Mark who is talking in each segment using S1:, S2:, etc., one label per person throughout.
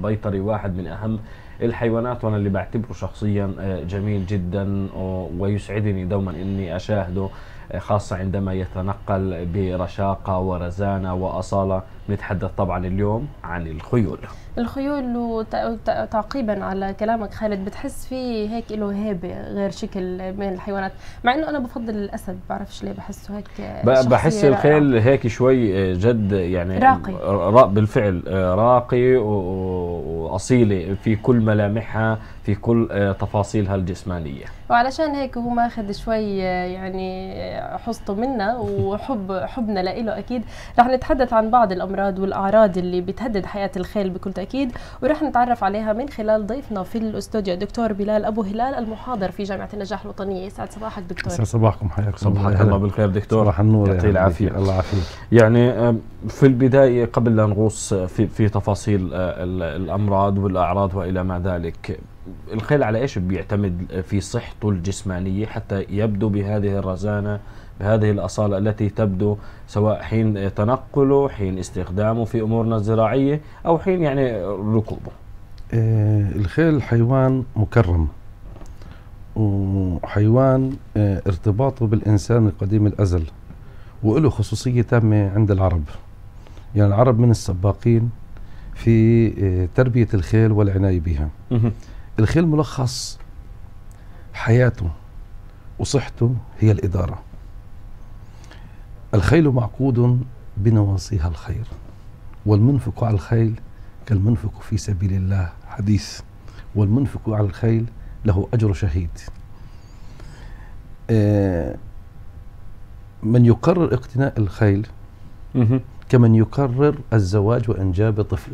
S1: البيطري واحد من أهم الحيوانات، وأنا اللي بعتبره شخصيا جميل جدا، ويسعدني دوما أني أشاهده، خاصة عندما يتنقل برشاقة ورزانة وأصالة. نتحدث طبعا اليوم عن الخيول.
S2: الخيول، وتعقيبا على كلامك خالد، بتحس فيه هيك له هيبة غير شكل من الحيوانات، مع انه انا بفضل الاسد، بعرفش ليه بحسه هيك
S1: بحس الخيل هيك شوي جد يعني
S2: راقي.
S1: بالفعل راقي وأصيلة في كل ملامحها، في كل تفاصيلها الجسمانية،
S2: وعلشان هيك هو ماخذ شوي يعني حصته منا حبنا له اكيد. رح نتحدث عن بعض الامراض والاعراض اللي بتهدد حياة الخيل بكل تأكيد، ورح نتعرف عليها من خلال ضيفنا في الاستوديو الدكتور بلال أبو هلال، المحاضر في جامعة النجاح الوطنية. يسعد صباحك دكتور.
S3: يسعد صباحكم، حياكم
S1: صباحك الله بالخير دكتور.
S3: صباح النور،
S1: يعطي العافية.
S3: الله يعافيك.
S1: يعني في البداية قبل لا نغوص في تفاصيل الأمراض والأعراض وإلى ما ذلك، الخيل على إيش بيعتمد في صحته الجسمانية حتى يبدو بهذه الرزانة، بهذه الأصالة التي تبدو سواء حين تنقله، حين استخدامه في أمورنا الزراعية، أو حين يعني ركوبه؟
S3: الخيل حيوان مكرم، وحيوان ارتباطه بالإنسان القديم الأزل، وله خصوصية تامة عند العرب. يعني العرب من السباقين في تربية الخيل والعناية بها. الخيل ملخص حياته وصحته هي الإدارة. الخيل معقود بنواصيها الخير، والمنفق على الخيل كالمنفق في سبيل الله، حديث. والمنفق على الخيل له أجر شهيد. من يقرر اقتناء الخيل كمن يقرر الزواج وإنجاب طفل.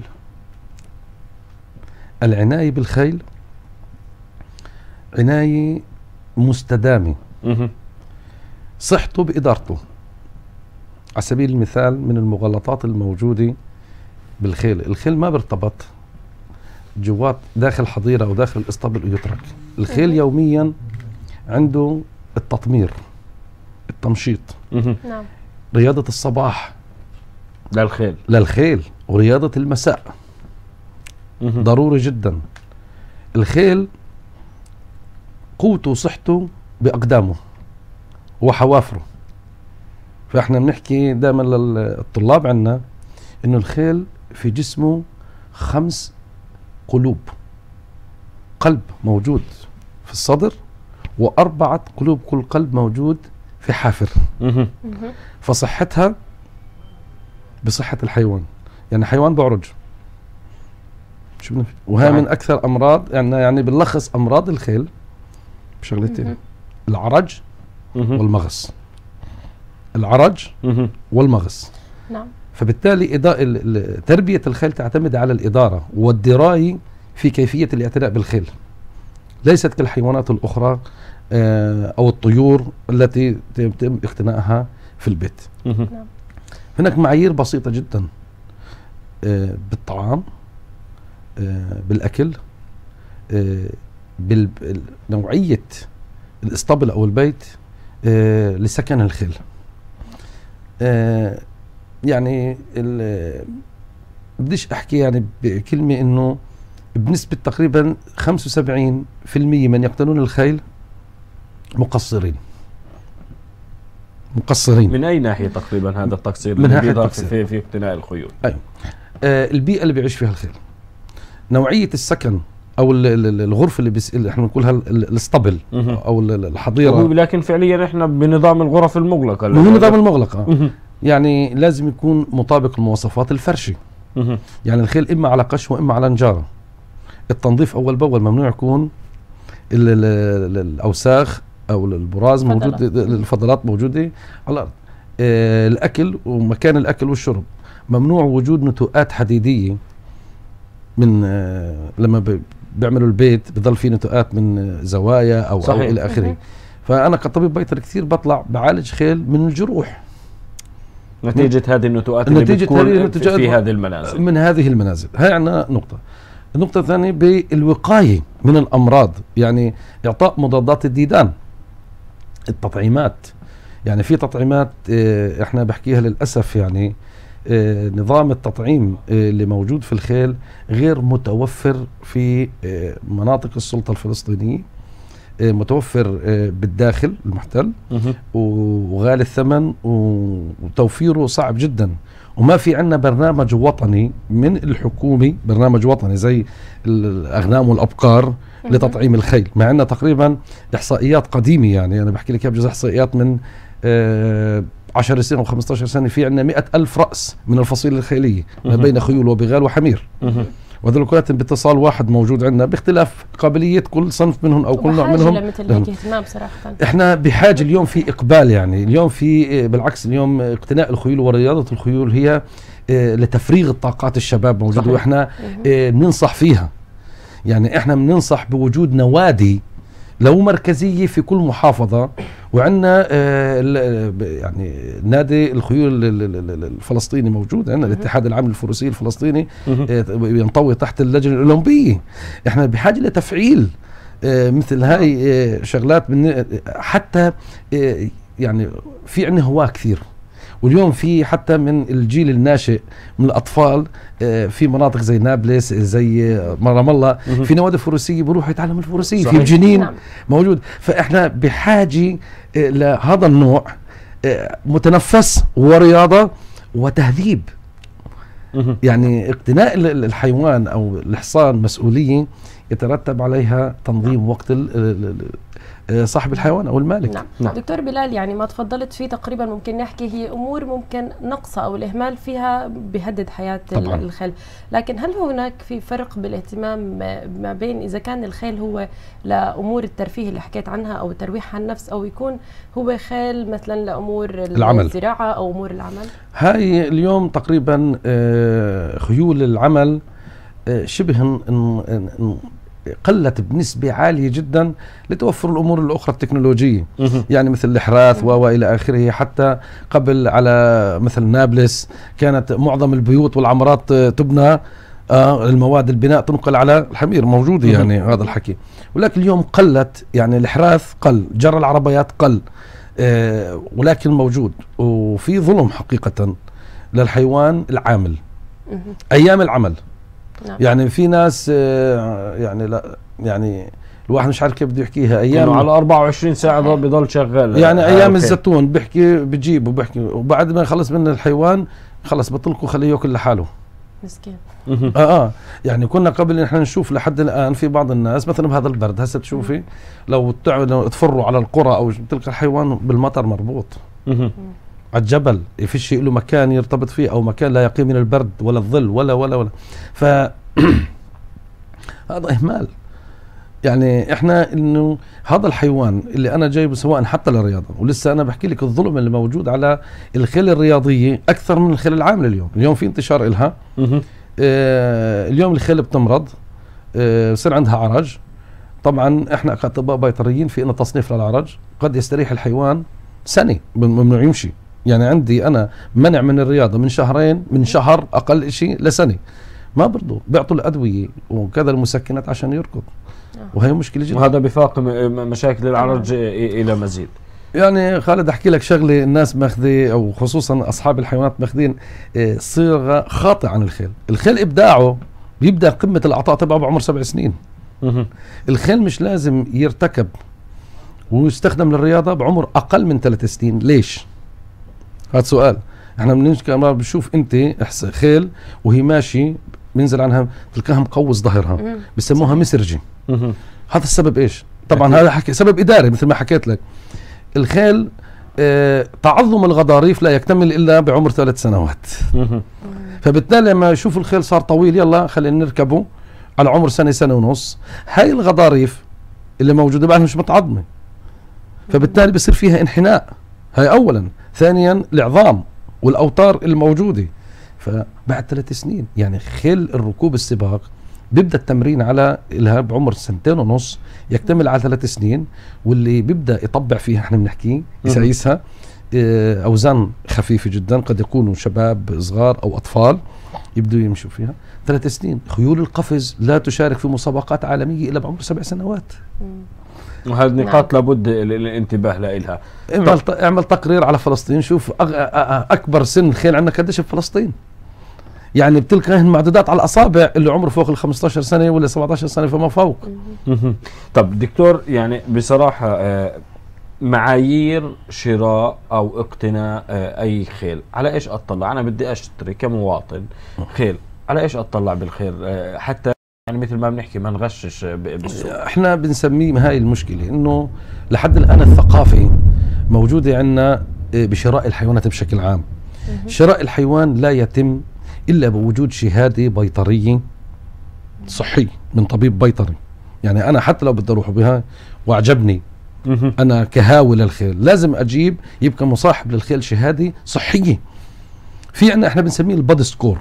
S3: العناية بالخيل عناية مستدامة. صحته بإدارته. على سبيل المثال، من المغالطات الموجودة بالخيل، الخيل ما بيرتبط جوات داخل حظيرة أو داخل الإسطبل ويترك. الخيل يوميا عنده التطمير، التمشيط،
S2: نعم،
S3: رياضة الصباح للخيل، ورياضة المساء ضروري جدا. الخيل قوته وصحته بأقدامه وحوافره. فإحنا بنحكي دائما للطلاب عنا إنه الخيل في جسمه 5 قلوب. قلب موجود في الصدر، و4 قلوب، كل قلب موجود في حافر. فصحتها بصحة الحيوان. يعني حيوان بعرج، وهي من أكثر أمراض، يعني بنلخص أمراض الخيل بشغلتين: العرج والمغص. العرج والمغص.
S2: نعم.
S3: فبالتالي تربية الخيل تعتمد على الإدارة والدراية في كيفية الاعتناء بالخيل، ليست كالحيوانات الأخرى أو الطيور التي يتم اقتنائها في البيت. هناك معايير بسيطة جدا بالطعام، بالأكل، بنوعية الإسطبل أو البيت لسكن الخيل. يعني بديش أحكي يعني بكلمة إنه بنسبة تقريبا 75% من يقتنون الخيل مقصرين.
S1: من أي ناحية تقريبا هذا التقصير؟
S3: من ناحية
S1: في اقتناء الخيول.
S3: أيوة. البيئة اللي بيعيش فيها الخيل، نوعية السكن أو الغرفة اللي احنا بنقولها الاسطبل أو الحظيرة.
S1: لكن فعليا احنا بنظام الغرف المغلقة.
S3: بنظام المغلقة. يعني لازم يكون مطابق لمواصفات الفرشة. يعني الخيل إما على قش وإما على نجارة. التنظيف أول بأول، ممنوع يكون الأوساخ أو البراز موجود، الفضلات موجودة على الأرض. الأكل ومكان الأكل والشرب ممنوع وجود نتوءات حديدية. من لما بيعملوا البيت بضل فيه نتوءات من زوايا أو إلى آخره. فأنا كطبيب بيطري كثير بطلع بعالج خيل من الجروح
S1: نتيجة هذه النتوءات اللي بتكون في هذه المنازل.
S3: من هذه المنازل. هاي عنا نقطة. النقطة الثانية بالوقاية من الأمراض، يعني إعطاء مضادات الديدان، التطعيمات. يعني في تطعيمات إحنا بحكيها للأسف، يعني نظام التطعيم اللي موجود في الخيل غير متوفر في مناطق السلطة الفلسطينية، متوفر بالداخل المحتل وغالي الثمن وتوفيره صعب جدا، وما في عندنا برنامج وطني من الحكومة، برنامج وطني زي الأغنام والأبقار لتطعيم الخيل. مع عندنا تقريبا إحصائيات قديمة، يعني أنا بحكي لك بجوز إحصائيات من 10 سنين و15 سنة، في عندنا 100,000 رأس من الفصيلة الخيلية ما بين خيول وبغال وحمير، وهذول كلهم باتصال واحد موجود عندنا باختلاف قابلية كل صنف منهم أو كل نوع منهم.
S2: مثل هيك اهتمام صراحة. احنا
S3: بحاجة اليوم في إقبال، يعني اليوم في بالعكس اليوم اقتناء الخيول ورياضة الخيول هي لتفريغ الطاقات الشباب موجودة، واحنا بننصح فيها. يعني احنا بننصح بوجود نوادي لو مركزية في كل محافظة، وعندنا يعني نادي الخيول الفلسطيني موجود عندنا، الاتحاد العام للفروسية الفلسطيني ينطوي تحت اللجنة الأولمبية. احنا بحاجة لتفعيل مثل هاي شغلات حتى يعني في عندنا هواة كثير، واليوم في حتى من الجيل الناشئ من الأطفال في مناطق زي نابلس زي رام الله في نوادي فروسية بروحوا يتعلموا الفروسية في الجنين موجود. فإحنا بحاجة لهذا النوع متنفس ورياضة وتهذيب. يعني اقتناء الحيوان أو الحصان مسؤولية يترتب عليها تنظيم وقت صاحب الحيوان أو المالك.
S2: نعم. دكتور بلال، يعني ما تفضلت فيه تقريبا ممكن نحكي هي أمور ممكن نقصة أو الإهمال فيها بيهدد حياة الخيل، لكن هل هناك في فرق بالاهتمام ما بين إذا كان الخيل هو لأمور الترفيه اللي حكيت عنها أو ترويح عن النفس، أو يكون هو خيل مثلا لأمور الزراعة أو أمور العمل؟
S3: هاي اليوم تقريبا خيول العمل شبه قلت بنسبة عالية جدا لتوفر الأمور الأخرى التكنولوجية، يعني مثل الإحراث وإلى آخره. حتى قبل على مثل نابلس كانت معظم البيوت والعمارات تبنى المواد البناء تنقل على الحمير موجودة، يعني هذا الحكي. ولكن اليوم قلت، يعني الإحراث قل، جرى العربيات قل، ولكن موجود. وفي ظلم حقيقة للحيوان العامل أيام العمل. يعني في ناس يعني لا يعني الواحد مش عارف كيف بده يحكيها، ايام
S1: على 24 ساعه بضل شغال، يعني
S3: ايام الزيتون بيحكي بجيب وبيحكي، وبعد ما يخلص من الحيوان خلص بطلقوا خليه ياكل لحاله
S2: مسكين.
S3: يعني كنا قبل نحن نشوف لحد الان في بعض الناس مثلا بهذا البرد هسه تشوفي لو تفروا على القرى او تلقى الحيوان بالمطر مربوط على الجبل، فيش له مكان يرتبط فيه او مكان لا يقي من البرد ولا الظل ولا ف هذا اهمال. يعني احنا انه هذا الحيوان اللي انا جايبه سواء حتى للرياضه، ولسه انا بحكي لك الظلم اللي موجود على الخيل الرياضيه اكثر من الخيل العامله. اليوم في انتشار إلها. اليوم الخيل بتمرض، بصير عندها عرج. طبعا احنا كاطباء بيطريين في إن تصنيف للعرج قد يستريح الحيوان سنه ممنوع يمشي. يعني عندي انا منع من الرياضه من شهرين، من شهر اقل شيء لسنه، ما برضو بيعطوا الادويه وكذا المسكنات عشان يركض، وهي مشكله جدا.
S1: وهذا بفاقم مشاكل العرج الى مزيد.
S3: يعني خالد احكي لك شغله، الناس ماخذه او خصوصا اصحاب الحيوانات ماخذين صيغه خاطئه عن الخيل. الخيل ابداعه بيبدا قمه العطاء تبعه بعمر 7 سنين. الخيل مش لازم يرتكب ويستخدم للرياضه بعمر اقل من 3 سنين. ليش؟ هذا سؤال. احنا بنشوف انت خيل وهي ماشي بينزل عنها تلقاها مقوس ظهرها، بسموها مسرجي. هذا السبب ايش؟ طبعا هذا حكي سبب اداري مثل ما حكيت لك. الخيل تعظم الغضاريف لا يكتمل الا بعمر 3 سنوات. فبالتالي لما يشوف الخيل صار طويل يلا خلينا نركبه على عمر سنة ونص، هاي الغضاريف اللي موجوده بعد مش متعظمه، فبالتالي بصير فيها انحناء. هاي اولا. ثانيا العظام والاوتار الموجوده. فبعد 3 سنين يعني خيل الركوب السباق بيبدا التمرين على لها بعمر 2 ونص يكتمل على 3 سنين، واللي بيبدا يطبع فيها احنا بنحكي يسايسها أوزان خفيفة جدا، قد يكونوا شباب صغار أو أطفال يبدوا يمشوا فيها 3 سنين. خيول القفز لا تشارك في مسابقات عالمية إلا بعمر 7 سنوات.
S1: وهذه نقاط لابد الانتباه لها.
S3: اعمل تقرير على فلسطين، شوف أكبر سن خيل عندنا قديش بفلسطين. يعني بتلقى معدودات على الأصابع اللي عمره فوق 15 سنة ولا 17 سنة فما فوق.
S1: طب دكتور، يعني بصراحة معايير شراء أو اقتناء أي خيل، على إيش أطلع؟ أنا بدي أشتري كمواطن خيل، على إيش أطلع بالخير حتى يعني مثل ما بنحكي ما نغشش بالسوق؟
S3: احنا بنسميه هاي المشكلة، إنه لحد الآن الثقافة موجودة عندنا بشراء الحيوانات بشكل عام. شراء الحيوان لا يتم إلا بوجود شهادة بيطرية صحية من طبيب بيطري. يعني أنا حتى لو بدي أروح بها وأعجبني أنا كهاوي للخيل، لازم أجيب يبقى مصاحب للخيل شهادة صحية. في عندنا احنا بنسميه البادي سكور،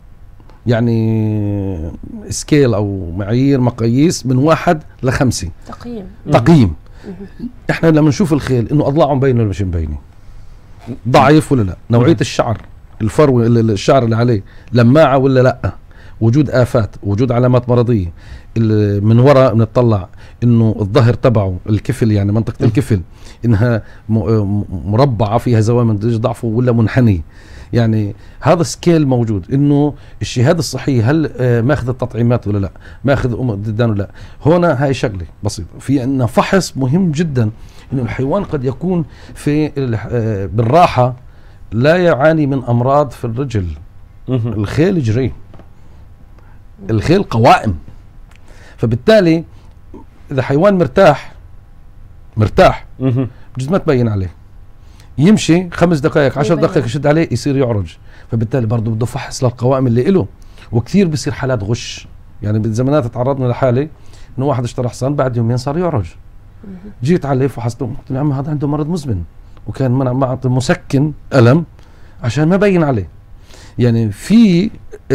S3: يعني سكيل أو معايير مقاييس من 1 ل5 تقييم. احنا لما نشوف الخيل إنه أضلاعه مبينة ولا مش مبينة، ضعيف ولا لا، نوعية الشعر، الفرو الشعر اللي عليه لماعة ولا لا، وجود آفات، وجود علامات مرضية. من وراء بنطلع انه الظهر تبعه الكفل، يعني منطقة الكفل انها مربعة فيها زوايا من ضعفه ولا منحني. يعني هذا سكيل موجود، انه الشهادة الصحية هل ماخذ التطعيمات ولا لا، ماخذ ديدان ولا لا. هنا هاي شغلة بسيطة. في عندنا فحص مهم جدا، انه الحيوان قد يكون في بالراحة لا يعاني من أمراض في الرجل. الخيل جري، الخيل قوائم. فبالتالي إذا حيوان مرتاح بجوز ما تبين عليه، يمشي 5 دقائق 10 دقائق يشد عليه يصير يعرج. فبالتالي برضه بده فحص للقوائم اللي إله. وكثير بصير حالات غش. يعني بالزمانات تعرضنا لحالة إنه واحد اشترى حصان بعد يومين صار يعرج. جيت عليه فحصته، قلت له يا عم هذا عنده مرض مزمن، وكان معه مسكن ألم عشان ما بين عليه. يعني في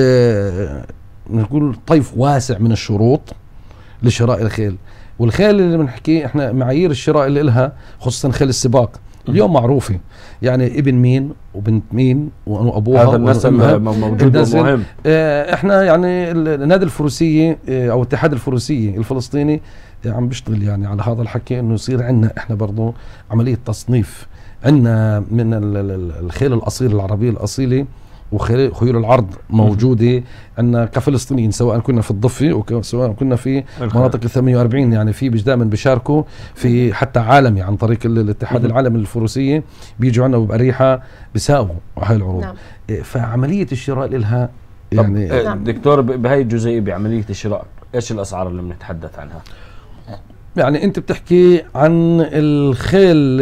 S3: نقول طيف واسع من الشروط لشراء الخيل. والخيل اللي بنحكي احنا معايير الشراء اللي لها، خصوصا خيل السباق اليوم معروفة، يعني ابن مين وبنت مين وابوها،
S1: هذا النسب موجود ومهم.
S3: احنا يعني النادي الفروسية او اتحاد الفروسية الفلسطيني عم بيشتغل يعني على هذا الحكي، انه يصير عندنا احنا برضو عملية تصنيف. عندنا من الخيل الأصيل العربية الأصيلة وخيول العرض موجودة عندنا كفلسطينيين، سواء كنا في الضفة أو سواء كنا في مناطق 48. يعني في دائما بيشاركوا في حتى عالمي عن طريق الاتحاد العالمي للفروسية، بيجوا عنا وبأريحة بيساووا هاي العروض. نعم. فعملية الشراء لها يعني
S1: دكتور بهاي الجزئية بعملية الشراء ايش الأسعار اللي بنتحدث عنها؟
S3: يعني انت بتحكي عن الخيل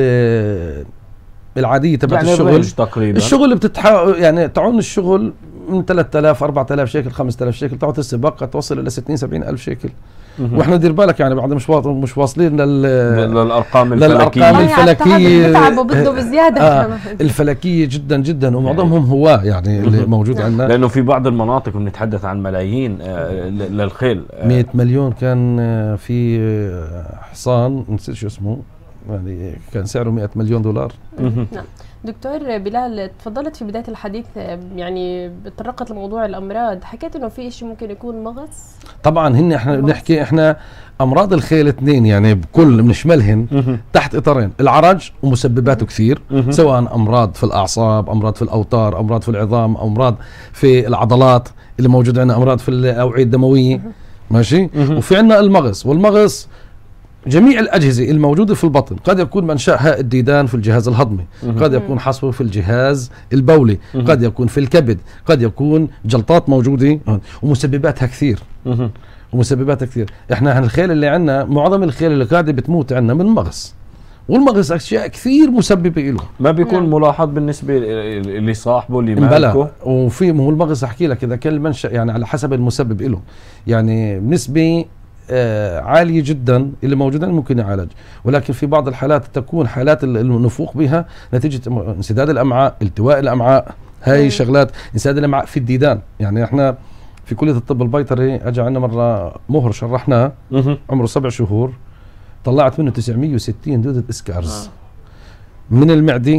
S3: العادية تبع
S1: يعني
S3: الشغل
S1: تقريبا.
S3: الشغل يعني تعون الشغل من 3000 4000 شيكل 5000 شيكل، تعود السباق توصل الى 60 70 الف شيكل. واحنا دير بالك يعني بعد مش واصلين
S1: للارقام
S3: الفلكيه
S2: بتعبوا بده بزياده
S3: الفلكيه جدا جدا، ومعظمهم هواه يعني اللي موجود عندنا،
S1: لانه في بعض المناطق بنتحدث عن ملايين للخيل.
S3: 100 مليون كان في حصان نسيت شو اسمه، يعني كان سعره 100 مليون دولار.
S2: نعم. دكتور بلال، تفضلت في بداية الحديث يعني تطرقت لموضوع الأمراض، حكيت إنه في شيء ممكن يكون مغص.
S3: طبعا احنا بنحكي احنا أمراض الخيل 2 يعني بكل بنشملهن تحت إطارين، العرج ومسبباته كثير، سواء أمراض في الأعصاب، أمراض في الأوتار، أمراض في العظام، أمراض في العضلات اللي موجود عندنا، أمراض في الأوعية الدموية. ماشي. وفي عندنا المغص، والمغص جميع الأجهزة الموجودة في البطن، قد يكون منشأها الديدان في الجهاز الهضمي، قد يكون حصوة في الجهاز البولي، قد يكون في الكبد، قد يكون جلطات موجودة، ومسبباتها كثير. احنا عن الخيل اللي عندنا معظم الخيل اللي قاعدة بتموت عندنا من مغص، والمغص أشياء كثير مسببة له،
S1: ما بيكون ملاحظ بالنسبة اللي صاحبه اللي مالكه.
S3: وفي هو المغص أحكي لك إذا كان المنشأ يعني على حسب المسبب له، يعني بنسبة عالية جدا اللي موجودة ممكن يعالج، ولكن في بعض الحالات تكون حالات النفوق بها نتيجة انسداد الأمعاء، التواء الأمعاء، هاي شغلات انسداد الأمعاء في الديدان. يعني احنا في كلية الطب البيطري اجى عندنا مرة مهر شرحناه عمره 7 شهور، طلعت منه 960 دودة اسكارز من المعدة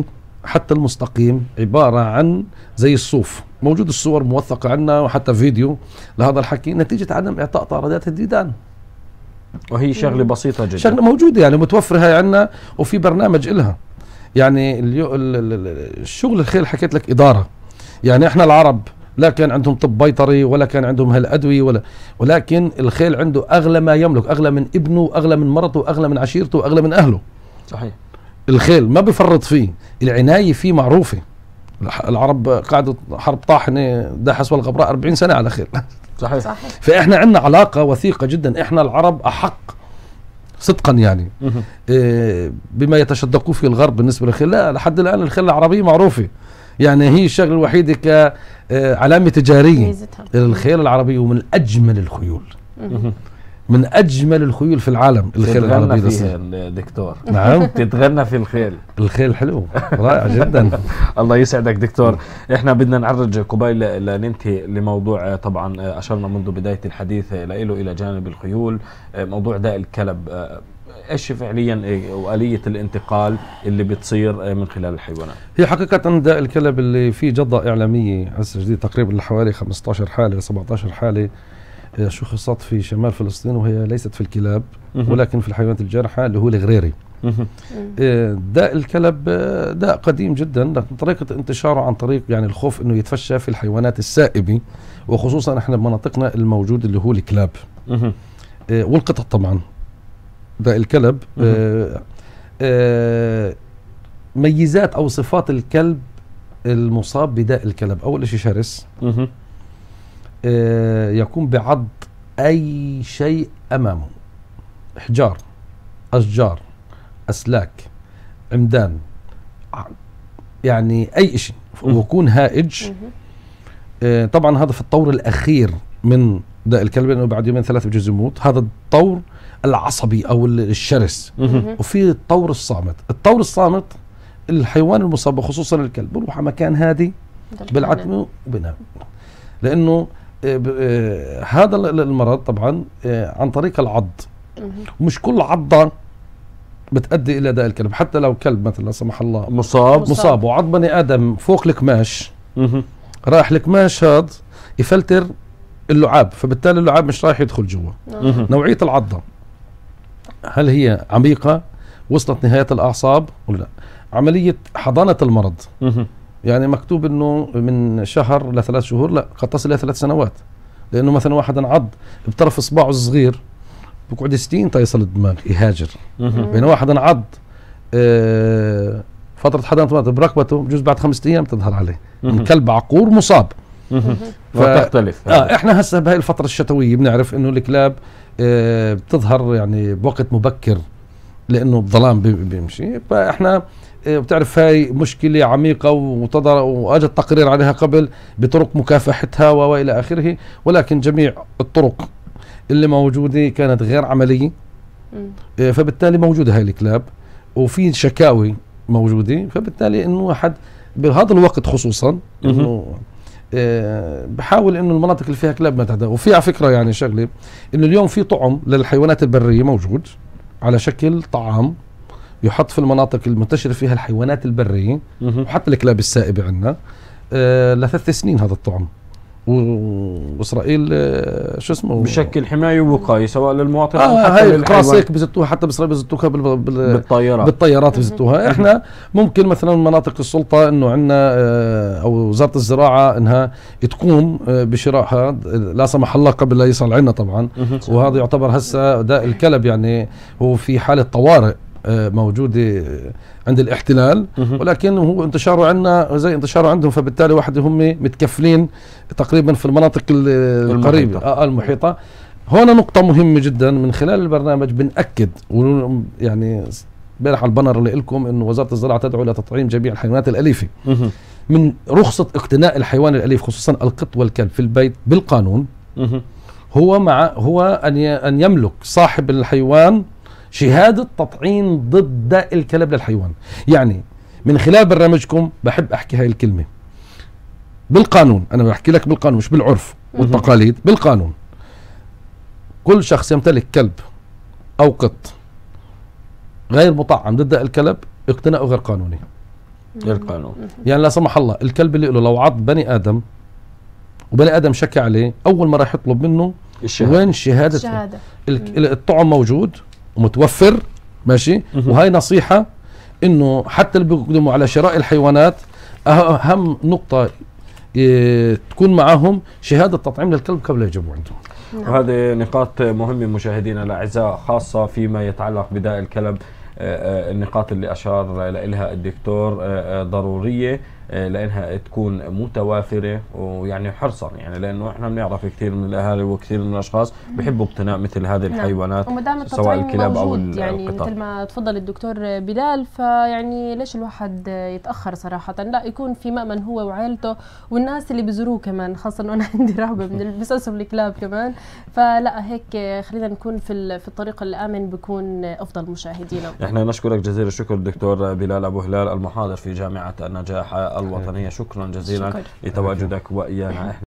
S3: حتى المستقيم عبارة عن زي الصوف، موجود الصور موثقة عنا وحتى فيديو لهذا الحكي، نتيجة عدم إعطاء طاردات الديدان،
S1: وهي شغلة بسيطة جدا،
S3: شغلة موجودة يعني متوفرة هي عنا وفي برنامج إلها. يعني الشغل الخيل حكيت لك إدارة، يعني إحنا العرب لا كان عندهم طب بيطري ولا كان عندهم هالأدوية ولكن الخيل عنده أغلى ما يملك، أغلى من ابنه وأغلى من مرته وأغلى من عشيرته وأغلى من أهله.
S1: صحيح.
S3: الخيل ما بفرط فيه، العناية فيه معروفة. العرب قاعدة حرب طاحنة داحس والغبراء 40 سنة على خيل.
S1: صحيح.
S3: فإحنا عندنا علاقة وثيقة جدا، إحنا العرب أحق صدقا يعني بما يتشدقوا في الغرب بالنسبة للخيل. لا، لحد الآن الخيل العربية معروفة، يعني هي الشغلة الوحيدة كعلامة تجارية. الخيل العربية ومن أجمل الخيول، من أجمل الخيول في العالم الخيل العربي.
S1: تتغنى فيها الدكتور.
S3: نعم.
S1: تتغنى في الخيل.
S3: الخيل حلو رائع جدا.
S1: الله يسعدك دكتور. احنا بدنا نعرج قبيل لننتهي لموضوع طبعا أشرنا منذ بداية الحديث إلى جانب الخيول، موضوع داء الكلب. ايش فعليا وآلية الانتقال اللي بتصير من خلال الحيوانات؟
S3: هي حقيقة داء الكلب اللي فيه جدة إعلامية هسه جديد تقريبا حوالي 15 حالة 17 حالة شخصت في شمال فلسطين، وهي ليست في الكلاب ولكن في الحيوانات الجارحة اللي هو الغريري. داء الكلب داء قديم جدا، لكن طريقة انتشاره عن طريق يعني الخوف انه يتفشى في الحيوانات السائبة، وخصوصا احنا بمناطقنا الموجود اللي هو الكلاب والقطط. طبعا داء الكلب ميزات او صفات الكلب المصاب بداء الكلب، اول شيء شرس، يقوم بعض أي شيء أمامه، إحجار، أشجار، أسلاك، عمدان، يعني أي شيء، ويكون هائج. طبعا هذا في الطور الأخير من داء الكلب، لأنه بعد يومين ثلاثة بجوز يموت. هذا الطور العصبي أو الشرس. وفي الطور الصامت. الطور الصامت الحيوان المصاب خصوصا الكلب بروح على مكان هادي بالعتمه وبنام، لأنه هذا المرض طبعا عن طريق العض، ومش كل عضة بتؤدي إلى داء الكلب. حتى لو كلب مثلا لا سمح الله مصاب وعض بني آدم فوق الكماش، راح الكماش هذا يفلتر اللعاب، فبالتالي اللعاب مش رايح يدخل جوا. نوعية العضة، هل هي عميقة وصلت نهاية الأعصاب ولا لا؟ عملية حضانة المرض، يعني مكتوب انه من شهر ل3 شهور، لا قد تصل الى 3 سنوات. لانه مثلا واحد انعض بطرف اصبعه الصغير بقعد سنين يصل الدماغ يهاجر، بينما واحد انعض فترة حضانة بركبته بجوز بعد 5 ايام تظهر عليه. من كلب عقور مصاب.
S1: فتختلف.
S3: احنا هسه بهاي الفترة الشتوية بنعرف انه الكلاب بتظهر يعني بوقت مبكر لانه الظلام بيمشي. فاحنا بتعرف هاي مشكلة عميقة وأجد تقرير عليها قبل بطرق مكافحتها وإلى آخره، ولكن جميع الطرق اللي موجودة كانت غير عملية. فبالتالي موجودة هاي الكلاب وفي شكاوي موجودة، فبالتالي إنه واحد بهذا الوقت خصوصا إنه بحاول إنه المناطق اللي فيها كلاب ما تهدى. وفي على فكرة يعني شغلة إنه اليوم في طعم للحيوانات البرية موجود على شكل طعام يحط في المناطق المنتشرة فيها الحيوانات البرية وحتى الكلاب السائبة عندنا ل3 سنين هذا الطعم. وإسرائيل شو اسمه
S1: بشكل حماية ووقاية سواء للمواطن أو
S3: حتى هاي الكراسيك بزتوها، حتى بإسرائيل بزتوها بالطيارات بزتوها. احنا ممكن مثلا مناطق السلطة انه عندنا او وزارة الزراعة انها تقوم بشرائها لا سمح الله قبل لا يصل عندنا طبعا. وهذا يعتبر هسه داء الكلب يعني هو في حالة طوارئ موجودة عند الاحتلال، ولكن هو انتشاره عندنا زي انتشاره عندهم، فبالتالي واحد هم متكفلين تقريبا في المناطق القريبة المحيطة. هنا نقطة مهمة جدا من خلال البرنامج بنأكد يعني بارح على البنر اللي لكم انه وزارة الزراعة تدعو الى تطعيم جميع الحيوانات الأليفة. من رخصة اقتناء الحيوان الأليف خصوصا القط والكلب في البيت بالقانون هو أن يملك صاحب الحيوان شهادة تطعيم ضد داء الكلب للحيوان. يعني من خلال برنامجكم بحب أحكي هاي الكلمة بالقانون، أنا بحكي لك بالقانون مش بالعرف والتقاليد، بالقانون كل شخص يمتلك كلب أو قط غير مطعم ضد داء الكلب اقتناؤه غير قانوني.
S1: القانون.
S3: يعني لا سمح الله الكلب اللي له لو عض بني ادم وبني ادم شكى عليه، اول ما راح يطلب منه الشهادة. وين الشهاده؟ الطعم موجود ومتوفر ماشي. وهي نصيحه انه حتى اللي بيقدموا على شراء الحيوانات اهم نقطه تكون معهم شهاده تطعيم للكلب قبل يجيبوا عندهم.
S1: وهذه نقاط مهمه مشاهدينا الاعزاء، خاصه فيما يتعلق بداء الكلب. النقاط اللي أشار لها الدكتور ضرورية لأنها تكون متوافرة، ويعني حرصا يعني لأنه إحنا بنعرف كثير من الأهالي وكثير من الأشخاص بيحبوا اقتناء مثل هذه الحيوانات سواء الكلاب أو
S2: يعني مثل ما تفضل الدكتور بلال. فيعني ليش الواحد يتأخر صراحة؟ لا يكون في مأمن هو وعائلته والناس اللي بزوروه كمان، خاصة أنه أنا عندي رهبة من بسبب الكلاب كمان. فلا هيك خلينا نكون في الطريق الآمن بيكون أفضل مشاهدينا.
S1: احنا نشكرك جزيل الشكر دكتور بلال أبو هلال المحاضر في جامعة النجاح الوطنية. شكرا جزيلا لتواجدك وإيانا.